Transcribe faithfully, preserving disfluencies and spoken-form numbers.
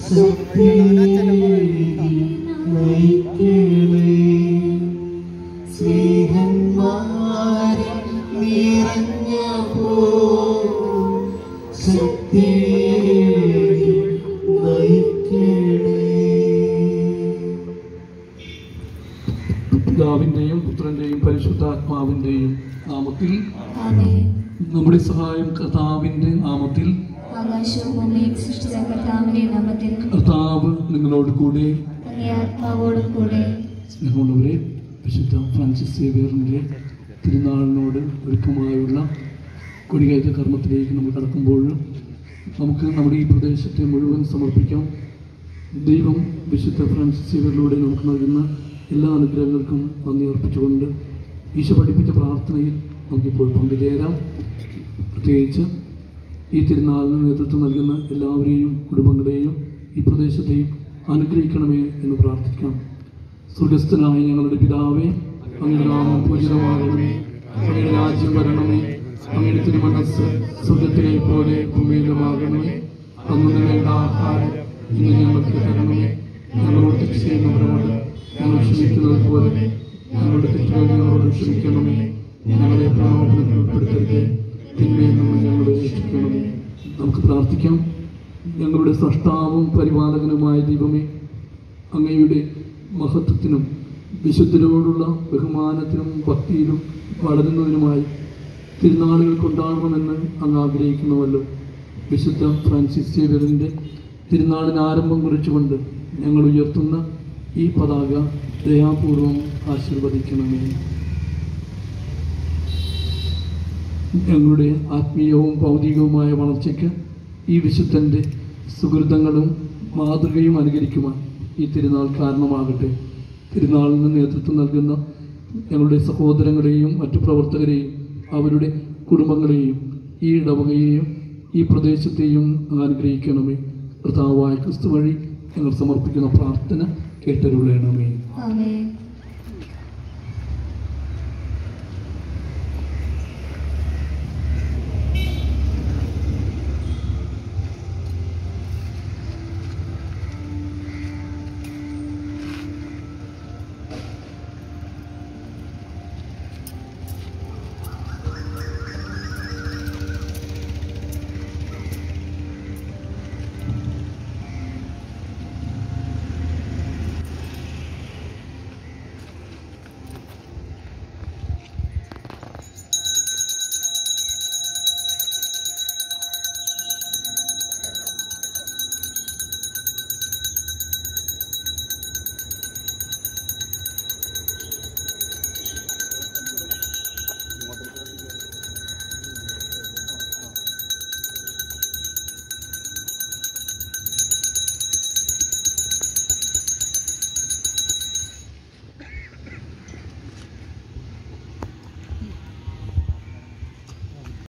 പിതാവിന്റെയും പുത്രന്റെയും പരിശുദ്ധാത്മാവിന്റെയും നാമത്തിൽ നമ്മുടെ സഹായം കർത്താവിന്റെ നാമത്തിൽ. കർത്താവ് നിങ്ങളോട് കൂടെ. സ്നേഹമുള്ളവരെ, വിശുദ്ധ ഫ്രാൻസിസ് സേവ്യറിന്റെ തിരുനാളിനോട് ഒരുക്കമായുള്ള കൊടികയറ്റ കർമ്മത്തിലേക്ക് നമ്മൾ കടക്കുമ്പോൾ നമുക്ക് നമ്മുടെ ഈ പ്രദേശത്തെ മുഴുവൻ സമർപ്പിക്കാം. ദൈവം വിശുദ്ധ ഫ്രാൻസിസ് സേവ്യറിലൂടെ നമുക്ക് നൽകുന്ന എല്ലാ അനുഗ്രഹങ്ങൾക്കും നന്ദി അർപ്പിച്ചുകൊണ്ട് ഈശോ പഠിപ്പിച്ച പ്രാർത്ഥനയിൽ നമുക്കിപ്പോൾ പങ്കുചേരാം. പ്രത്യേകിച്ച് ഈ തിരുനാളിന് നേതൃത്വം നൽകുന്ന എല്ലാവരെയും കുടുംബങ്ങളെയും ഈ പ്രദേശത്തെയും അനുഗ്രഹിക്കണമേ എന്ന് പ്രാർത്ഥിക്കാം. സ്വർഗസ്ഥനായ ഞങ്ങളുടെ പിതാവേ, അങ്ങയുടെ നാമം പൂജിതമാകണമേ, അങ്ങയുടെ രാജ്യം വരണമേ, അങ്ങയുടെ തിരുമനസ്സ് സ്വർഗത്തിലെ പോലെ ഭൂമിയിലുമാകണമേ. അന്നു വേണ്ട ആഹാരം ഇന്ന് ഞങ്ങൾക്ക് തരണമേ. ഞങ്ങളോട് തെറ്റ് ചെയ്യുന്നവരോട് ഞങ്ങൾ ക്ഷമിക്കുന്നത് പോലെ ഞങ്ങളുടെ തെറ്റുകൾ ഞങ്ങളോട് ക്ഷമിക്കണമേ. ഞങ്ങളെ പ്രലോഭനത്തിൽ ഉൾപ്പെടുത്തരുത്, തിന്മയിൽ നിന്ന് ഞങ്ങളെ രക്ഷിക്കണമേ. നമുക്ക് പ്രാർത്ഥിക്കാം. ഞങ്ങളുടെ സ്രഷ്ടാവും പരിപാലകനുമായ ദൈവമേ, അങ്ങയുടെ മഹത്വത്തിനും വിശുദ്ധരോടുള്ള ബഹുമാനത്തിനും ഭക്തിയിലും വളരുന്നതിനുമായി തിരുനാളുകൾ കൊണ്ടാടണമെന്ന് അങ്ങ് ആഗ്രഹിക്കുന്നുവല്ലോ. വിശുദ്ധ ഫ്രാൻസിസ് സേവ്യറിൻ്റെ തിരുനാളിന് ആരംഭം കുറിച്ചുകൊണ്ട് ഞങ്ങൾ ഉയർത്തുന്ന ഈ പതാക ദയാപൂർവം ആശീർവദിക്കണമേ. ഞങ്ങളുടെ ആത്മീയവും ഭൗതികവുമായ വളർച്ചയ്ക്ക് ഈ വിശുദ്ധൻ്റെ സുഹൃതങ്ങളും മാതൃകയും അനുകരിക്കുവാൻ ഈ തിരുനാൾ കാരണമാകട്ടെ. തിരുനാളിന് നേതൃത്വം നൽകുന്ന ഞങ്ങളുടെ സഹോദരങ്ങളെയും മറ്റു പ്രവർത്തകരെയും അവരുടെ കുടുംബങ്ങളെയും ഈ ഇടവകയെയും ഈ പ്രദേശത്തെയും അനുഗ്രഹിക്കണമേ. കർത്താവായ ക്രിസ്തു വഴി ഞങ്ങൾ സമർപ്പിക്കുന്ന പ്രാർത്ഥന കേട്ടരുളയണമേ.